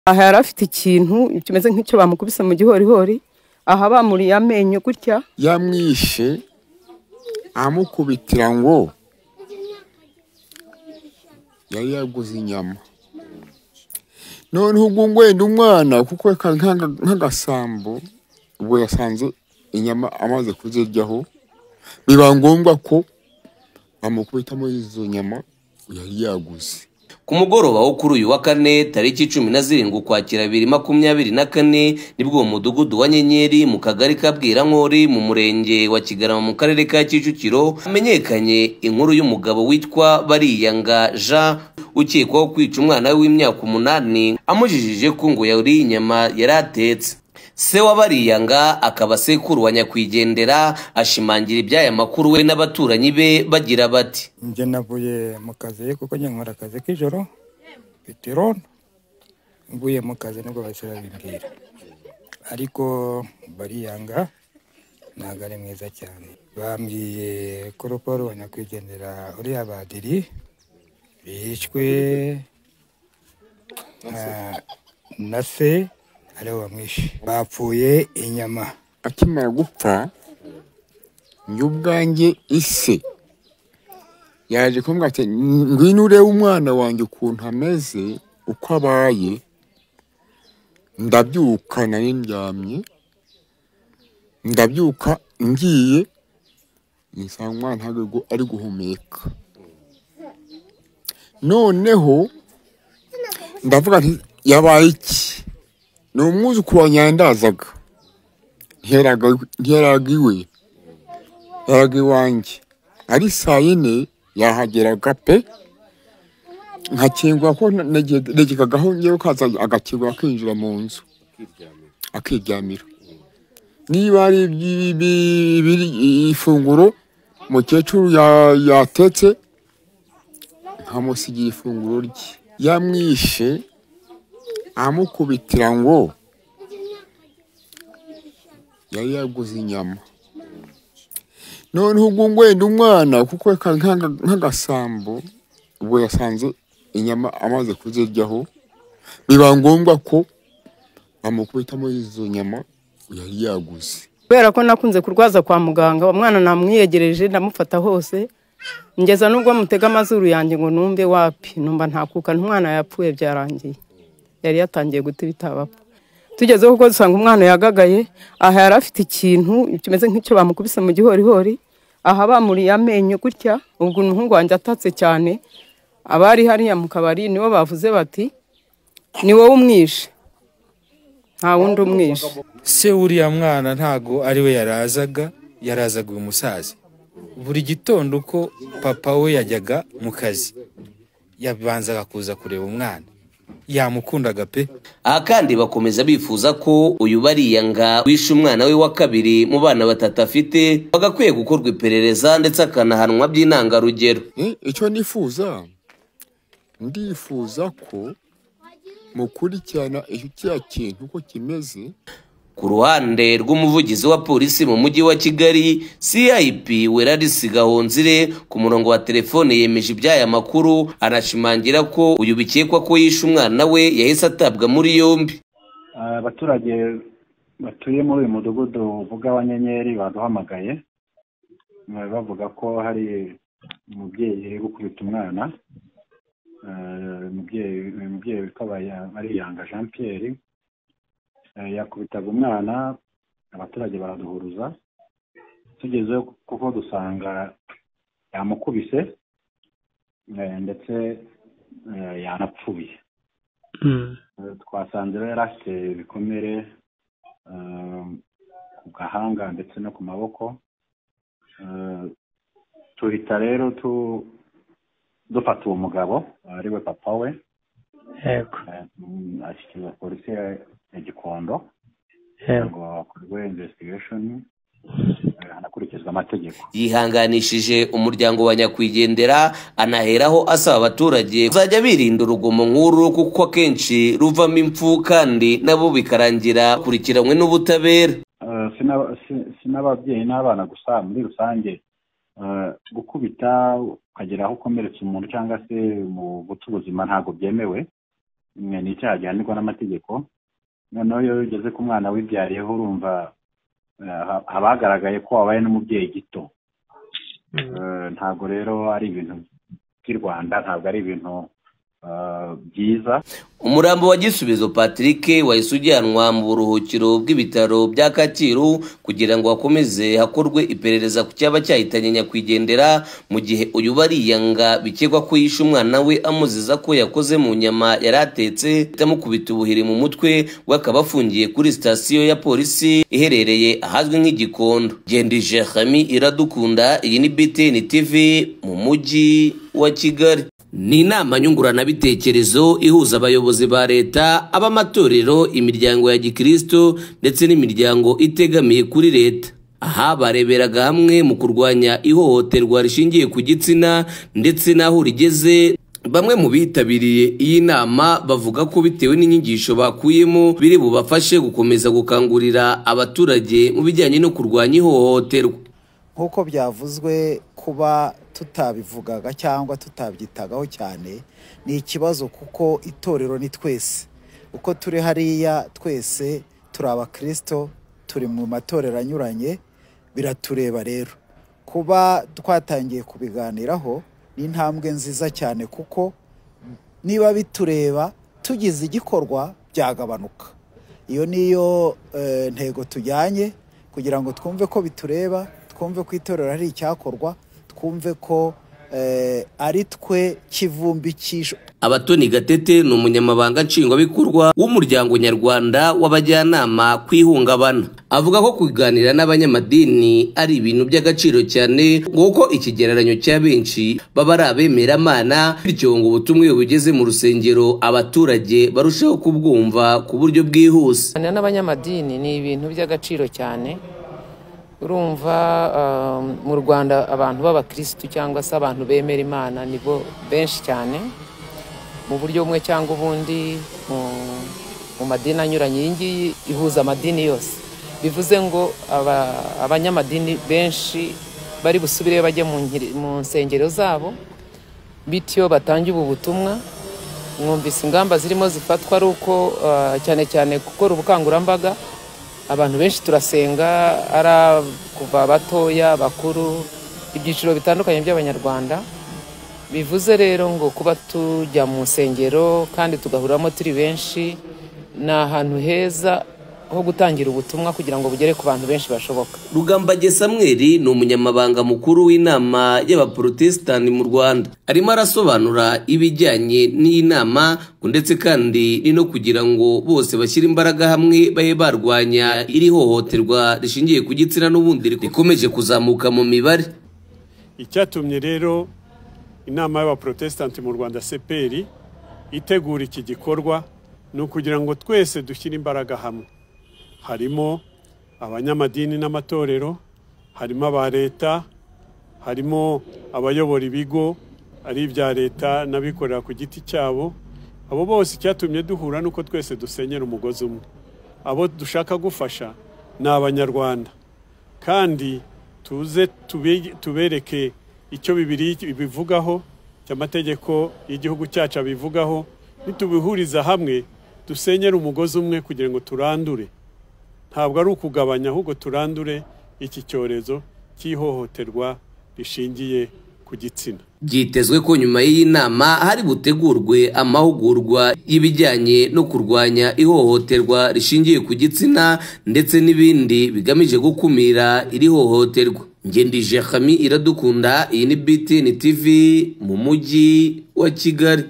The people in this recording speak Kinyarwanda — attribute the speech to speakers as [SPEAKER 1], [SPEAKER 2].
[SPEAKER 1] aha yari afite ikintu kimeze nk'icyo bamukubise mu gihorihori, aha bamuriye amenyo gutya,
[SPEAKER 2] yamwishe amukubitira ngo yari yaguze inyama. Noneho ubwo ngwenda umwana kuko nk'agasambo ubwo yasanze inyama amaze kuziryaho, biba ngombwa ko amukubitamo izo nyama yari yaguze.
[SPEAKER 3] Ku mugoroba wo kuri uyu wa kane tariki 17 Ukwakira 2024 nibwo uwo mudugudu wa Nyenyeri mu kagari ka Bwirankori mu murenge wa Kigarama mu karere ka Kicukiro hamenyekanye inkuru y'umugabo witwa Bariyanga Jean ukekwaho kwica umwana w'imyaka 8 amujijije ko ngo yari inyama yaratetse. Se wa Bariyanga akaba sekuru wa nyakwigendera ashimangira ibyaya makuru we n'abaturanyi be bagira bati:
[SPEAKER 4] nje navuye mu kazi kuko nkora akazi k'ijoro peterone, mvuye mu kazi nibwo basira bimbwira, ariko Bariyanga ntabwo ari mwiza cyane. Bambwiye ko Paul wa nyakwigendera uri abadiri bishwe na se ariwe wamwishe, bapfuye inyama.
[SPEAKER 2] Akimara gupfa nyubwange ise yaje kumbwira ati ngwino urebe umwana wanjye ukuntu ameze uko abaye. Ndabyuka nari ndyamye, ndabyuka ngiye nsanga umwana ntabwo ari guhumeka. Noneho ndavuga nti yabaye iki? Ni umwuzukuru wa Nyandazaga, ntiyaraga iwe, yaraga iwanjye. Ari saa 4 yahageraga pe, nkakingwa ko negekagaho ngewe kaza agakingwa akinjira mu nzu akiryamira. Niba ari ifunguro mukecuru yatetse nkamusigiye ifunguro rye. Yamwishe amukubitira ngo yari yaguze inyama. Noneho ubwo ngwenda umwana kuko nk'agasambo ubwo yasanze inyama amaze kuziryaho, biba ngombwa ko amukubitamo izo nyama yari yaguze.
[SPEAKER 1] Kubera ko nakunze kurwaza kwa muganga, umwana namwiyegereje ndamufata hose, ngeza nubwo mutega amazuru yanjye ngo numve wapi, numva ntakuka umwana yapfuye byarangiye. Yari yatangiye guta ibitabapfa. Tugezeho kuko dusanga umwana yagagaye, aha yari afite ikintu kimeze nk'icyo bamukubise mu gihorihori, aha bamuriye amenyo gutya. Ubwo umuhungu wanjye atatse cyane, abari hariya mu kabari nibo bavuze bati ni wowe umwishe, nta wundi umwishe.
[SPEAKER 5] Se uriya mwana ntago ari we yarazaga uyu musaza. Buri gitondo uko papa we yajyaga mu kazi yabanzaga kuza kureba umwana, yamukundaga pe.
[SPEAKER 3] Aha kandi bakomeza bifuza ko uyu Bariyanga wishe umwana we wa kabiri mu bana 3 afite bagakwiye gukorwa iperereza ndetse akanahanwa by'intangarugero.
[SPEAKER 2] Icyo ndifuza ko mukurikirana icyo kintu uko kimeze.
[SPEAKER 3] Ku ruhande rw'umuvugizi wa polisi mu mujyi wa Kigali CIP Werarisi Gahonzire ku murongo wa telefone yemeje ibyaya makuru, anashimangira ko uyu bikekwa ko yishe umwana we yahise atabwa muri yombi.
[SPEAKER 6] Abaturage batuye muri uyu mudugudu uvuga wa Nyenyeri baduhamagaye bavuga ko hari umubyeyi gukubita umwana, umubyeyi witwa Bariyanga Jean Pierre yakubitaga umwana. Abaturage baraduhuruza, tugeze kuko dusanga yamukubise ndetse yanapfuye. Twasanze yari afite ibikomere ku gahanga ndetse no ku maboko. Tuhita rero dufata uwo mugabo ariwe papa we, ashyikiriza polisi ya Gikondo ngo akorwe investigation hanakurikizwa amategeko.
[SPEAKER 3] Yihanganishije umuryango wa nyakwigendera, anaheraho asaba abaturage kuzajya birinda urugomo nk'uru kuko akenshi ruvamo impfu kandi nabo bikarangira kurikiranywe n'ubutabera.
[SPEAKER 6] Sinababyeyi n'abana gusa, muri rusange gukubita ukagera aho ukomeretsa umuntu cyangwa se mu guta ubuzima ntabwo byemewe. ni icyaha gihanirwa n'amategeko. Noneho iyo ugeze ku mwana wibyariyeho urumva haba hagaragaye ko wabaye n'umubyeyi gito. Ntabwo rero ari ibintu by'i Rwanda, ntabwo ari ibintu byiza.
[SPEAKER 3] Umurambo wa Gisubizo Patrick wahise ujyanwa mu buruhukiro bw'ibitaro bya Kacyiru kugira ngo hakomeze hakorwe iperereza ku cyaba cyahitanye nyakwigendera, mu gihe uyu bariyanga bikekwa ko yishe umwana we amuziza ko yakoze mu nyama yaratetse itamukubita ubuhiri mu mutwe, we akaba afungiye kuri sitasiyo ya polisi iherereye ahazwi nk'Igikondo. Gendije Khami Iradukunda, iyi ni BTN TV mu mujyi wa Kigali. Ni inama nyunguranabitekerezo ihuza abayobozi ba leta, ab'amatorero, imiryango ya gikristo ndetse n'imiryango itegamiye kuri leta. Aha bareberaga hamwe mu kurwanya ihohoterwa rishingiye ku gitsina ndetse n'aho rigeze. Bamwe mu bitabiriye iyi nama bavuga ko bitewe n'inyigisho bakuyemo biri bubafashe gukomeza gukangurira abaturage mu bijyanye no kurwanya ihohoterwa.
[SPEAKER 7] Nk'uko byavuzwe, kuba tutabivugaga cyangwa tutabyitagaho cyane ni ikibazo, kuko itorero ni twese. Uko turi hariya twese turi abakristo, turi mu matorero anyuranye, biratureba rero. Kuba twatangiye kubiganiraho ni intambwe nziza cyane, kuko niba bitureba tugize igikorwa byagabanuka. Iyo niyo ntego tujyanye, kugira ngo twumve ko bitureba, twumve ko itorero ari icyakorwa, twumve ko ari twe kivumbi cy'isho.
[SPEAKER 3] Abatoni Gatete ni umunyamabanga nshingwabikorwa w'umuryango nyarwanda w'abajyanama kwihungabana. Avuga ko kuganira n'abanyamadini ari ibintu by'agaciro cyane, nguko ikigereranyo cya benshi baba ari abemeramana, bityo ngo ubutumwa iyo bugeze mu rusengero abaturage barushaho kubwumva ku buryo bwihuse.
[SPEAKER 8] N'abanyamadini ni ibintu by'agaciro cyane. Urumva mu Rwanda abantu b'abakristo cyangwa se abantu bemera Imana nibo benshi cyane, mu buryo bumwe cyangwa ubundi mu madini anyuranye. Iyi ngiyi ihuza amadini yose, bivuze ngo abanyamadini benshi bari busubire bajye mu nsengero zabo, bityo batangiye ubu butumwa. Mwumvise ingamba zirimo zifatwa ari uko cyane cyane gukora ubukangurambaga. Abantu benshi turasenga, ara kuva batoya bakuru, ibyiciro bitandukanye by'abanyarwanda. Bivuze rero ngo kuba tujya mu nsengero kandi tugahuramo turi benshi, ni ahantu heza ho gutangira ubutumwa kugira ngo bugere ku bantu benshi bashoboka. Rugambage Samuel ni umunyamabanga mukuru w'inama y'abaprotestani mu Rwanda. Arimo arasobanura ibijyanye n'iyi nama, ndetse kandi ni no kugira ngo bose bashyire imbaraga hamwe bahe barwanya iri hohoterwa rishingiye ku gitsina n'ubundi rikomeje kuzamuka mu mibare.
[SPEAKER 9] Icyatumye rero inama y'abaprotestani mu Rwanda CPR itegura iki gikorwa ni ukugira ngo twese dushyire imbaraga hamwe. Harimo abanyamadini n'amatorero, harimo aba leta, harimo abayobora ibigo ari ibya leta n'abikorera ku giti cyabo. Abo bose icyatumye duhura nuko twese dusenyera umugozi umwe. Abo dushaka gufasha ni abanyarwanda, kandi tuze tubereke icyo Bibiliya ibivugaho, cy'amategeko y'igihugu cyacu abivugaho. Nitubihuriza hamwe dusenyera umugozi umwe kugira ngo turandure. Ntabwo ari ukugabanya, ahubwo turandure iki cyorezo cy'ihohoterwa rishingiye ku gitsina.
[SPEAKER 3] Byitezwe ko nyuma y'iyi nama hari butegurwe amahugurwa y'ibijyanye no kurwanya ihohoterwa rishingiye ku gitsina ndetse n'ibindi bigamije gukumira iri hohoterwa. Gendije Khami Iradukunda, iyi ni BTN TV mu mujyi wa Kigali.